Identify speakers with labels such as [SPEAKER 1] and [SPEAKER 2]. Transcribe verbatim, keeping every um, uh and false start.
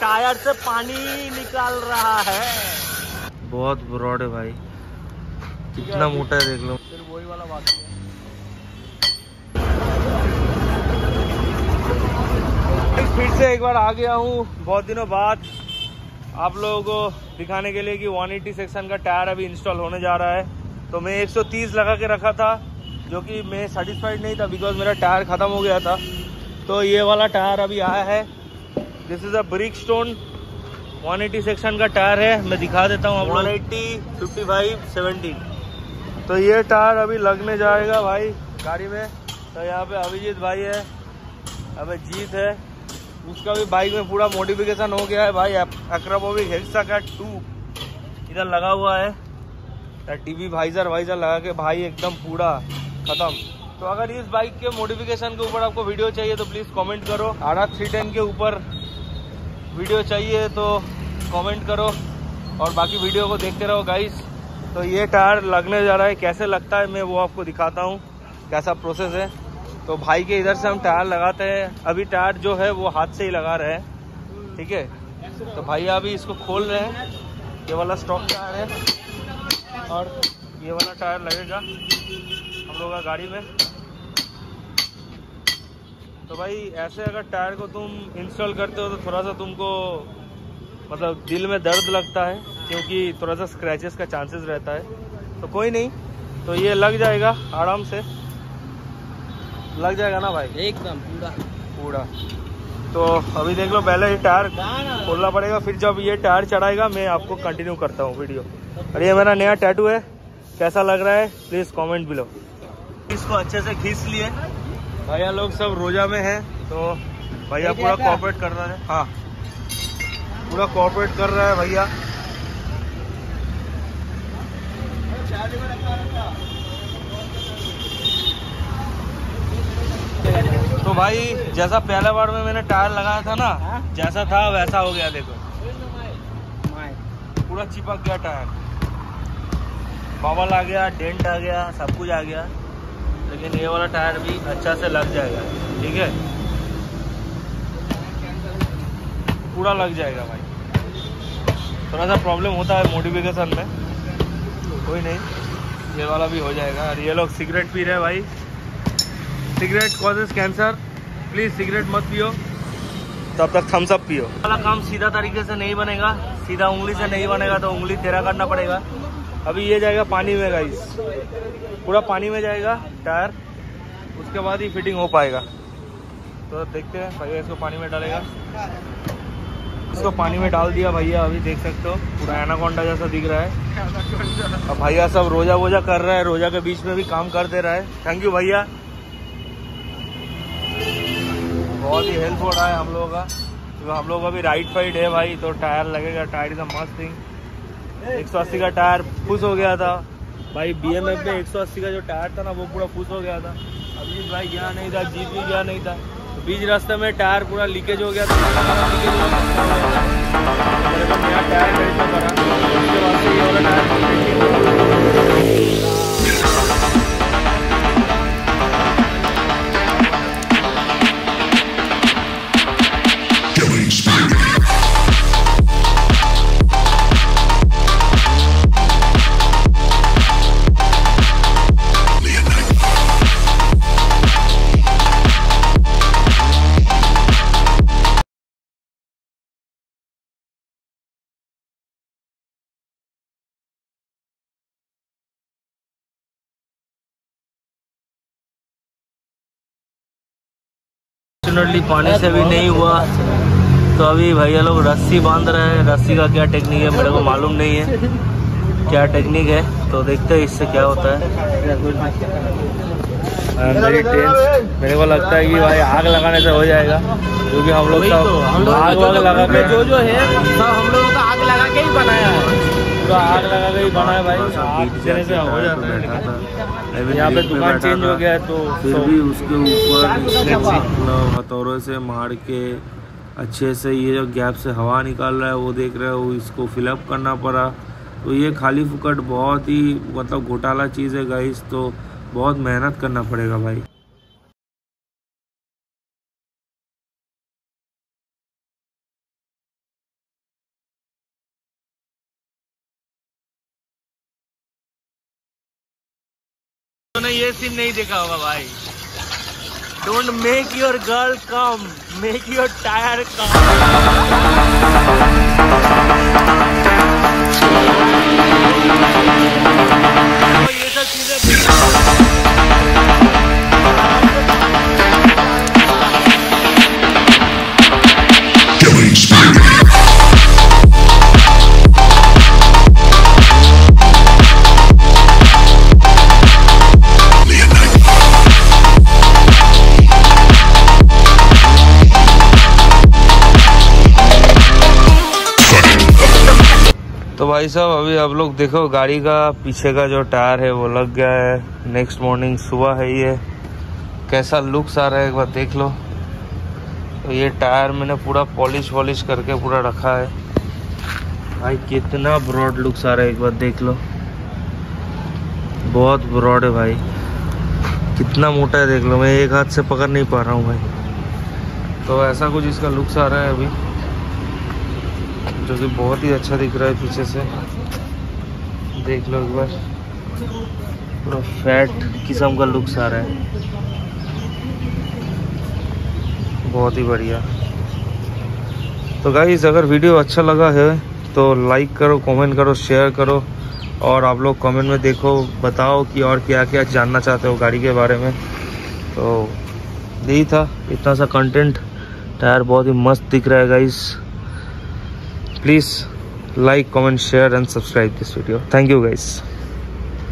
[SPEAKER 1] Tyre से पानी निकाल रहा है। बहुत ब्रॉड है भाई, कितना मोटा है देख लो। फिर वही वाला बाकी है। फिर से एक बार आ गया हूँ बहुत दिनों बाद आप लोगों को दिखाने के लिए कि एक सौ अस्सी सेक्शन का टायर अभी इंस्टॉल होने जा रहा है। तो मैं एक सौ तीस लगा के रखा था, जो कि मैं सेटिस्फाइड नहीं था बिकॉज मेरा टायर ख़त्म हो गया था। तो ये वाला टायर अभी आया है। दिस इज़ अ ब्रिकस्टोन एक सौ अस्सी सेक्शन का टायर है। मैं दिखा देता हूँ आप लोग। एक सौ अस्सी, पचपन, सत्रह। तो ये टायर अभी लगने जाएगा भाई गाड़ी में। तो यहाँ पे अभिजीत भाई है, अभिजीत है, उसका भी बाइक में पूरा मॉडिफिकेशन हो गया है भाई। अक्रापोविक हेक्सा का टू इधर लगा हुआ है, टीवी वाइजर वाइजर लगा के भाई एकदम पूरा खत्म। तो अगर इस बाइक के मॉडिफिकेशन के ऊपर आपको वीडियो चाहिए तो प्लीज़ कमेंट करो। आर थ्री टेन के ऊपर वीडियो चाहिए तो कमेंट करो और बाकी वीडियो को देखते रहो गाइस। तो ये टायर लगने जा रहा है, कैसे लगता है मैं वो आपको दिखाता हूँ कैसा प्रोसेस है। तो भाई के इधर से हम टायर लगाते हैं। अभी टायर जो है वो हाथ से ही लगा रहे हैं, ठीक है। तो भैया अभी इसको खोल रहे हैं। ये वाला स्टॉक टायर है और ये वाला टायर लगेगा हम लोग का गाड़ी में। तो भाई ऐसे अगर टायर को तुम इंस्टॉल करते हो तो थोड़ा सा तुमको मतलब दिल में दर्द लगता है, क्योंकि थोड़ा सा स्क्रैचेस का चांसेस रहता है। तो कोई नहीं, तो ये लग जाएगा आराम से, लग जाएगा ना भाई एकदम पूरा पूरा। तो अभी देख लो, पहले ये टायर खोलना पड़ेगा, फिर जब ये टायर चढ़ाएगा मैं आपको कंटिन्यू करता हूँ वीडियो। और ये मेरा नया टैटू है, कैसा लग रहा है प्लीज कमेंट बिलो। इसको अच्छे से खींच लिए। भैया लोग सब रोजा में हैं, तो भैया पूरा कोऑपरेट कर रहा है। हाँ पूरा कोऑपरेट कर रहा है भैया। तो भाई जैसा पहला बार में मैंने टायर लगाया था ना, जैसा था वैसा हो गया। देखो पूरा चिपक गया टायर, बबल आ गया, डेंट आ गया, सब कुछ आ गया। लेकिन ये वाला टायर भी अच्छा से लग जाएगा, ठीक है, पूरा लग जाएगा भाई। थोड़ा सा प्रॉब्लम होता है मॉडिफिकेशन में, कोई नहीं, ये वाला भी हो जाएगा। और ये लोग सिगरेट पी रहे हैं भाई। Cigarette causes cancer, please cigarette मत पियो, तब तक थम्स अप पियो। वाला काम सीधा तरीके से नहीं बनेगा, सीधा उंगली से नहीं बनेगा, तो उंगली टेढ़ा करना पड़ेगा। अभी ये जाएगा पानी में गाइस, पूरा पानी में जाएगा टायर, उसके बाद ही फिटिंग हो पाएगा। तो देखते हैं भैया इसको पानी में डालेगा। इसको पानी में डाल दिया भैया, अभी देख सकते हो पूरा एनाकोंडा जैसा दिख रहा है। अब भैया सब रोजा वोजा कर रहा है, रोजा के बीच में भी काम कर दे रहा है। थैंक यू भैया, बहुत ही हेल्प हो रहा है हम लोगों का। तो हम लोग का भी राइट साइड है भाई, तो टायर लगेगा। टायर इज अ मस्त थिंग। एक सौ अस्सी का टायर फुस हो गया था भाई। बीएमएफ में एक सौ अस्सी का जो टायर था ना वो पूरा फुस हो गया था। अभी भाई गया नहीं था, जीत भी गया नहीं था, तो बीच रास्ते में टायर पूरा लीकेज हो गया था। नया टायर खरीदना पड़ा, उसके बाद से ये वाला टायर। पानी से भी नहीं हुआ, तो अभी भैया लोग रस्सी बांध रहे हैं। रस्सी का क्या टेक्निक है मेरे को मालूम नहीं है, क्या टेक्निक है, तो देखते हैं इससे क्या होता है। मेरे को लगता है कि भाई आग लगाने से हो जाएगा, क्योंकि हम लोग सब आग वाग लगा के जो जो है सब हम लोगों का आग लगा के ही बनाया है, पूरा आग लगा के ही बना है भाई। आग देने से हो जाता है। यहाँ पे दुकान चेंज हो गया है, तो
[SPEAKER 2] फिर भी उसके ऊपर हथौड़े से मार के अच्छे से ये जो गैप से हवा निकाल रहा है वो देख रहे हो, इसको फिलअप करना पड़ा। तो ये खाली फुकट बहुत ही मतलब घोटाला चीज़ है गाइस, तो बहुत मेहनत करना पड़ेगा भाई।
[SPEAKER 1] तूने ये सीन नहीं देखा होगा भाई। Don't make your girl come, make your tyre come. तो ये सब चीजें तो भाई साहब अभी आप लोग देखो गाड़ी का पीछे का जो टायर है वो लग गया है। नेक्स्ट मॉर्निंग सुबह है ये, कैसा लुक्स आ रहा है एक बार देख लो। तो ये टायर मैंने पूरा पॉलिश वॉलिश करके पूरा रखा है भाई। कितना ब्रॉड लुक्स आ रहा है एक बार देख लो, बहुत ब्रॉड है भाई। कितना मोटा है देख लो, मैं एक हाथ से पकड़ नहीं पा रहा हूँ भाई। तो ऐसा कुछ इसका लुक्स आ रहा है अभी, जो कि बहुत ही अच्छा दिख रहा है पीछे से। देख लो एक बार, पूरा फैट किस्म का लुक्स आ रहा है, बहुत ही बढ़िया। तो गाइस अगर वीडियो अच्छा लगा है तो लाइक करो, कमेंट करो, शेयर करो। और आप लोग कमेंट में देखो, बताओ कि और क्या क्या जानना चाहते हो गाड़ी के बारे में। तो यही था, इतना सा कंटेंट। टायर बहुत ही मस्त दिख रहा है guys. Please like, comment, share and subscribe this video. Thank you guys.